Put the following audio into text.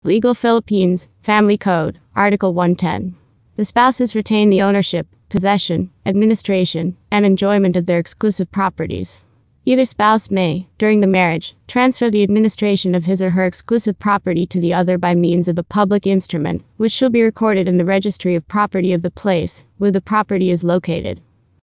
Legal Philippines, Family Code, Article 110. The spouses retain the ownership, possession, administration, and enjoyment of their exclusive properties. Either spouse may, during the marriage, transfer the administration of his or her exclusive property to the other by means of a public instrument, which shall be recorded in the registry of property of the place where the property is located.